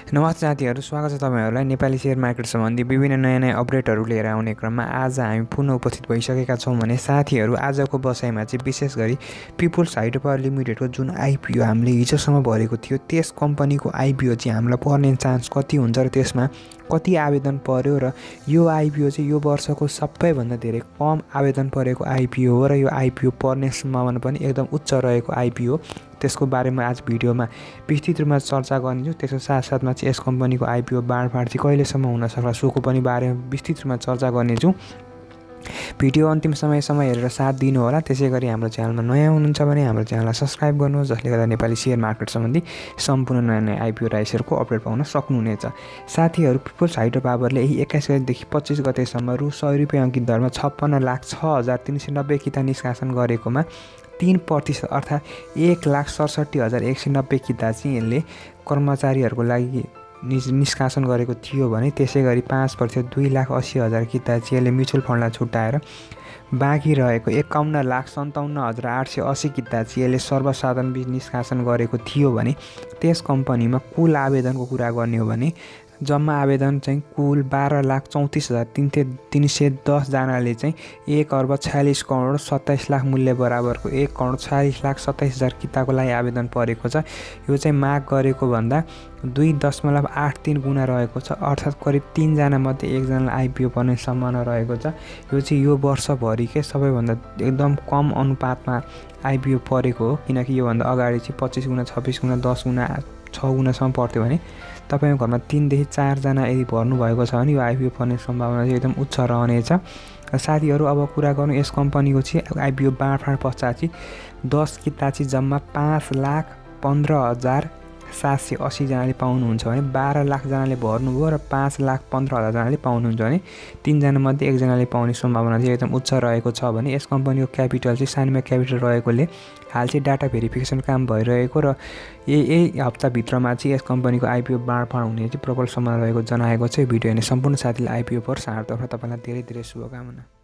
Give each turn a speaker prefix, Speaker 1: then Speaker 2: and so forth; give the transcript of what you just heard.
Speaker 1: नमस्ते साथीहरू, स्वागत छ तपाईहरुलाई नेपाली शेयर मार्केट सम्बन्धी विभिन्न नयाँ अपडेटहरू लिएर आउने क्रममा आज हामी पुनः उपस्थित भइसकेका छौं भने साथीहरू आजको बसाइमा चाहिँ विशेष गरी पिपुल्स हाइड्रो पावर लिमिटेडको जुन आईपीओ हामीले हिजोसम्म भरेको थियो त्यस कम्पनीको आईपीओ चाहिँ हामीलाई पर्ने चान्स कति हुन्छ र त्यसमा कति आवेदन पर्यो र यो आईपीओ चाहिँ यो वर्षको सबैभन्दा धेरै कम आवेदन परेको आईपीओ हो र यो आईपीओ पर्ने सम्भावना पनि एकदम उच्च रहेको आईपीओ त्यसको बारेमा आज भिडियोमा विस्तृत रूपमा चर्चा गर्नेछु। त्यसको साथसाथमा चाहिँ यस कम्पनीको आईपीओ बाँडफाँड चाहिँ कहिलेसम्म हुन सक्ला सोको पनि बारेमा विस्तृत रूपमा चर्चा गर्नेछु। भिडियो अन्तिम समयसम्म हेरेर साथ दिनु होला। त्यसैगरी हाम्रो च्यानलमा नयाँ हुनुहुन्छ भने हाम्रो च्यानललाई सब्स्क्राइब गर्नुहोस् जसले गर्दा नेपाली शेयर मार्केट सम्बन्धी सम्पूर्ण नयाँ आईपीओ र शेयरको अपडेट पाउन सक्नुहुनेछ। साथीहरू पिपुल्स हाइड्रो पावरले यही 21 गतेदेखि 25 गतेसम्म रु 100 रुपैयाँ अंकित दरमा 56,06,390 किता निष्कासन गरेकोमा 3% अर्थात् 1,67,190 किता चाहिँ यसले कर्मचारीहरूको लागि निष्कासन गरेको थियो भने त्यसैगरी 5% 2,80,000 किता चाहिँ यसले म्युचुअल फन्डलाई छुट्याएर बाँकी रहेको 51,57,880 किता चाहिँ यसले सर्वसाधारण बीच निष्कासन गरेको थियो भने त्यस कम्पनीमा कुल आवेदनको कुरा गर्ने हो भने जम्मा आवेदन चाहिँ कुल 12,34,310 जनाले चाहिँ 1,46,27 लाख मूल्य बराबरको 1,46,27,000 किताको लागि आवेदन परेको छ। यो चाहिँ माग गरेको भन्दा 2.83 गुणा रहेको छ अर्थात् करिब 3 जना मध्ये 1 जनालाई आईपीओ पर्ने सम्भावना रहेको छ। यो चाहिँ यो वर्षभरिकै सबैभन्दा एकदम कम अनुपातमा आईपीओ परेको हो किनकि यो भन्दा अगाडि चाहिँ 25 गुणा 26 गुणा 10 गुणा 6 गुणासम्म पर्थ्यो भने तपाईको घरमा 3 देखि 4 जना यदि भर्नु भएको छ भने यो आईपीओ पर्ने सम्भावना चाहिँ एकदम उच्च रहनेछ। साथीहरू अब कुरा गर्नु यस कम्पनीको चाहिँ आईपीओ बाँडफाँड पश्चात चाहिँ 10 किता चाहिँ जम्मा 5,15,780 जनाले पाउनुहुन्छ भने 12 लाख जनाले भर्नुभयो र 5,15,000 जनाले पाउनुहुन्छ भने 3 जना मध्ये 1 जनाले पाउने सम्भावना चाहिँ एकदम उच्च रहेको छ भने यस कम्पनीको क्यापिटल चाहिँ सानोमा क्यापिटल रहेकोले हाल चाहिँ डाटा भेरिफिकेसन काम भइरहेको र यही हप्ताभित्रमा चाहिँ यस कम्पनीको आईपीओ बाँडफाँड हुने चाहिँ प्रबल सम्भावना रहेको जनाएको छ। भिडियो हेर्ने सम्पूर्ण साथीलाई आईपीओ पर सार्तर्फ तपाईलाई धेरै धेरै शुभकामना।